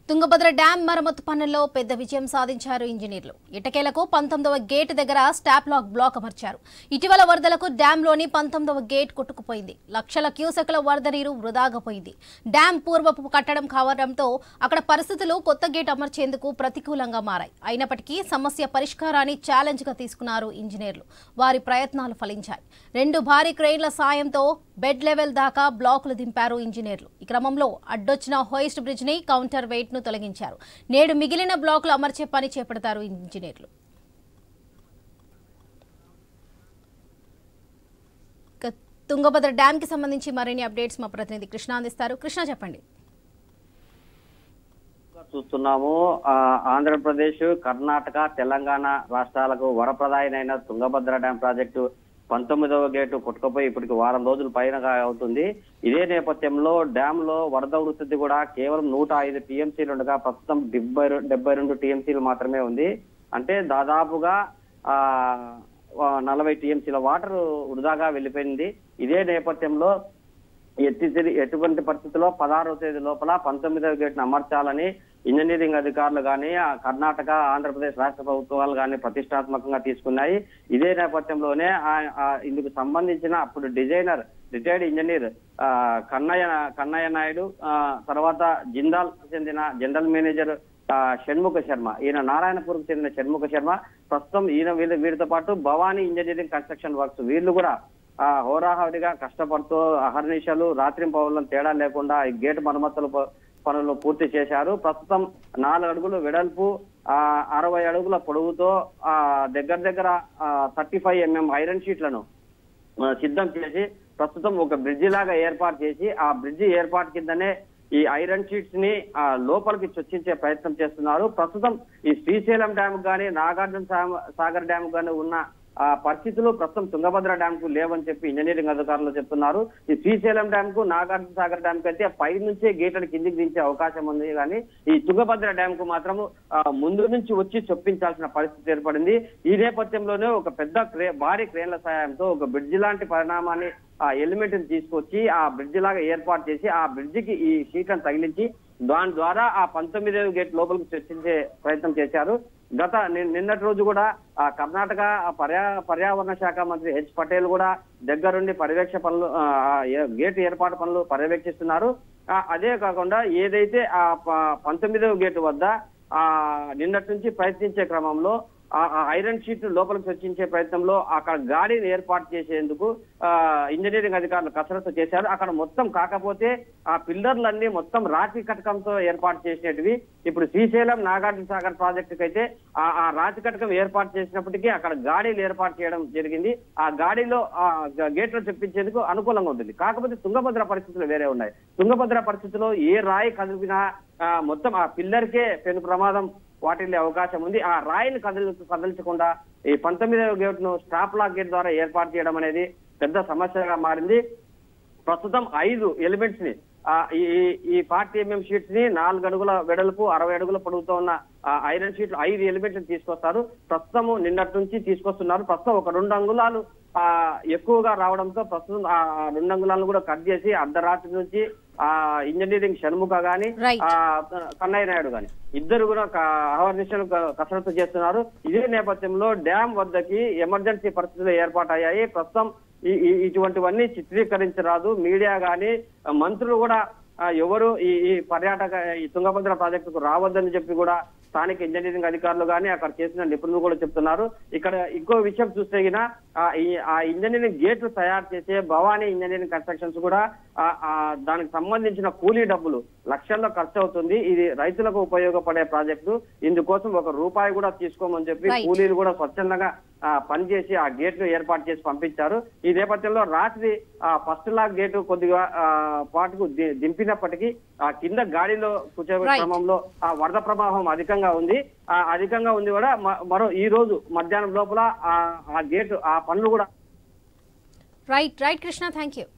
Tungabhadra dam మరమ్మతు పనుల్లో పెద్ద విజయం సాధించారు ఇంజనీర్లు. ఇటకేలకు 19వ గేట్ దగ్గర స్టాప్ బ్లాక్ అమర్చారు. ఇటీవల వరదలకు డ్యాంలోని 19వ గేట్ కొట్టుకుపోయింది. లక్షల క్యూసెక్ల వరద నీరు వృధాగా పోయింది. డ్యాం పూర్వపు కట్టడం కావడంతో అక్కడ పరిస్థితులు కొత్త గేట్ అమర్చేందుకు ప్రతికూలంగా మారాయి. అయినప్పటికీ సమస్య పరిష్కారాన్ని ఛాలెంజ్ గా తీసుకున్నారు ఇంజనీర్లు. వారి ప్రయత్నాలు ఫలించాయి. 2 భారీ క్రెయిన్ల సాయంతో బెడ్ లెవెల్ దాకా బ్లాకులు దింపారు ఇంజనీర్లు. ఈ క్రమంలో అడ్డొచ్చిన హోయిస్ట్ బ్రిడ్జ్ ని కౌంటర్ వెయిట్ ను తొలగించారు. నేడు మిగిలిన బ్లాకులు అమర్చే పని చేపడతారు ఇంజనీర్లు. తుంగభద్ర డ్యాం కి సంబంధించి మరిన్ని అప్డేట్స్ మా ప్రతినిధి కృష్ణ అందిస్తారు. కృష్ణ, చెప్పండి. చూస్తున్నాము, ఆంధ్రప్రదేశ్, కర్ణాటక, తెలంగాణ రాష్ట్రాలకు వరప్రదాయనైన తుంగభద్ర డ్యాం ప్రాజెక్టు 19వ గేటు కొట్టుకుపోయి ఇప్పటికి వారం రోజుల పైన అవుతుంది. ఇదే నేపథ్యంలో డ్యామ్ లో వరద వృద్ధి కూడా కేవలం 105 టీఎంసీలు ఉండగా ప్రస్తుతం 72 టీఎంసీలు మాత్రమే ఉంది. అంటే దాదాపుగా 40 టీఎంసీల వాటర్ వృధాగా వెళ్ళిపోయింది. ఇదే నేపథ్యంలో ఎటువంటి పరిస్థితుల్లో 16వ తేదీ లోపల 19వ గేట్ను అమర్చాలని ఇంజనీరింగ్ అధికారులు కానీ, కర్ణాటక, ఆంధ్రప్రదేశ్ రాష్ట్ర ప్రభుత్వాలు కానీ ప్రతిష్టాత్మకంగా తీసుకున్నాయి. ఇదే నేపథ్యంలోనే ఇందుకు సంబంధించిన అప్పుడు designer, retired engineer Kannaiah Naidu, తర్వాత జిందాల్ చెందిన జనరల్ మేనేజర్ షణ్ముఖ శర్మ, ఈయన నారాయణపూర్కు చెందిన షణ్ముఖ శర్మ, ప్రస్తుతం వీరితో పాటు భవానీ ఇంజనీరింగ్ కన్స్ట్రక్షన్ వర్క్స్, వీళ్ళు కూడా హోరాహోరీగా కష్టపడుతూ అహర్నిశలు రాత్రింపవలను తేడా లేకుండా ఈ గేట్ మరమ్మతుల పనులు పూర్తి చేశారు. ప్రస్తుతం 4 అడుగులు వెడల్పు, 60 అడుగుల పొడవుతో దగ్గర 35 mm ఐరన్ షీట్లను సిద్ధం చేసి ప్రస్తుతం ఒక బ్రిడ్జి లాగా ఏర్పాటు చేసి ఆ బ్రిడ్జి ఏర్పాటు కిందనే ఈ ఐరన్ షీట్స్ ని లోపలికి చొచ్చించే ప్రయత్నం చేస్తున్నారు. ప్రస్తుతం ఈ శ్రీశైలం డ్యామ్ కానీ, నాగార్జున సాగర్ డ్యామ్ కానీ ఉన్న పరిస్థితులు ప్రస్తుతం తుంగభద్ర డ్యామ్ కు లేవని చెప్పి ఇంజనీరింగ్ అధికారులు చెప్తున్నారు. ఈ శ్రీశైలం డ్యామ్ కు, నాగార్జున సాగర్ డ్యామ్ కు అయితే పై నుంచే గేట్లను కిందికి దించే అవకాశం ఉంది. కానీ ఈ తుంగభద్ర డ్యామ్ కు మాత్రం ముందు నుంచి వచ్చి చొప్పించాల్సిన పరిస్థితి ఏర్పడింది. ఈ నేపథ్యంలోనే ఒక పెద్ద భారీ క్రేన్ల సాయంతో ఒక బ్రిడ్జి లాంటి పరిణామాన్ని ఎలిమెంట్ ని తీసుకొచ్చి ఆ బ్రిడ్జి లాగా ఏర్పాటు చేసి ఆ బ్రిడ్జికి ఈ షీట్లను తగిలించి దాని ద్వారా ఆ 19వ గేట్ లోపలికి చర్చించే ప్రయత్నం చేశారు. నిన్నటి రోజు కూడా కర్ణాటక పర్యావరణ శాఖ మంత్రి హెచ్ పటేల్ కూడా దగ్గరుండి గేట్ ఏర్పాటు పనులు పర్యవేక్షిస్తున్నారు. అదే కాకుండా ఏదైతే ఆ 19వ గేటు వద్ద నిన్నటి నుంచి ప్రయత్నించే క్రమంలో ఐరన్ షీట్ లోపలికి చర్చించే ప్రయత్నంలో అక్కడ గాడిని ఏర్పాటు చేసేందుకు ఇంజనీరింగ్ అధికారులు కసరత్తు చేశారు. అక్కడ మొత్తం కాకపోతే ఆ పిల్లర్లన్నీ మొత్తం రాతి కటకంతో ఏర్పాటు చేసినవి. ఇప్పుడు శ్రీశైలం, నాగార్జున సాగర్ ప్రాజెక్టుకి అయితే ఆ రాతి కటకం ఏర్పాటు చేసినప్పటికీ అక్కడ గాడీలు ఏర్పాటు చేయడం జరిగింది. ఆ గాడిలో గేట్లు చెప్పించేందుకు అనుకూలంగా ఉంటుంది. కాకపోతే తుంగభద్ర పరిస్థితులు వేరే ఉన్నాయి. తుంగభద్ర పరిస్థితిలో ఏ రాయి కదిపినా మొత్తం ఆ పిల్లర్కే పెను ప్రమాదం వాటిల్లే అవకాశం ఉంది. ఆ రాయిని కదల్చకుండా ఈ 19వ గేట్ ను స్టాప్ లాక్ గేట్ ద్వారా ఏర్పాటు చేయడం అనేది పెద్ద సమస్యగా మారింది. ప్రస్తుతం 5 ఎలిమెంట్స్ ని ఈ 40 mm షీట్స్ ని 4 అడుగుల వెడల్పు, 60 అడుగుల పొడవుతో ఉన్న ఐరన్ షీట్లు 5 ఎలిమెంట్స్ తీసుకొస్తారు. ప్రస్తుతం నిన్నటి నుంచి తీసుకొస్తున్నారు. ప్రస్తుతం ఒక 2 అంగుళాలు ఎక్కువగా రావడంతో ప్రస్తుతం ఆ 2 అంగుళాలను కూడా కట్ చేసి అర్ధరాత్రి నుంచి ఇంజనీరింగ్ షణ్ముఖ గాని, కన్నయ్య నాయుడు గాని ఇద్దరు కూడా అహర్నిశలు కసరత్తు చేస్తున్నారు. ఇదే నేపథ్యంలో డ్యామ్ వద్దకి ఎమర్జెన్సీ పరిస్థితులు ఏర్పాటయ్యాయి. ప్రస్తుతం ఇటువంటివన్నీ చిత్రీకరించరాదు. మీడియా గాని, మంత్రులు కూడా ఎవరు ఈ తుంగభద్ర ప్రాజెక్టుకు రావద్దని చెప్పి కూడా స్థానిక ఇంజనీరింగ్ అధికారులు కానీ అక్కడ చేసిన నిపుణులు కూడా చెప్తున్నారు. ఇక్కడ ఇంకో విషయం చూస్తే ఆ ఇంజనీరింగ్ గేట్లు తయారు చేసే భవానీ ఇంజనీరింగ్ కన్స్ట్రక్షన్స్ కూడా దానికి సంబంధించిన కూలీ డబ్బులు లక్షల్లో ఖర్చు అవుతుంది. ఇది రైతులకు ఉపయోగపడే ప్రాజెక్టు. ఇందుకోసం ₹1 కూడా తీసుకోమని చెప్పి కూలీలు కూడా స్వచ్ఛందంగా పనిచేసి ఆ గేట్లు ఏర్పాటు చేసి పంపించారు. ఈ నేపథ్యంలో రాత్రి ఫస్ట్ లాక్ గేటు కొద్దిగా పాటుకు దింపినప్పటికీ ఆ కింద గాడిలో కూర్చోబెట్టే క్రమంలో ఆ వరద ప్రవాహం అధికంగా ఉంది కూడా మరో ఈ రోజు మధ్యాహ్నం లోపల ఆ గేటు ఆ పనులు కూడా రైట్ కృష్ణ, థ్యాంక్ యూ.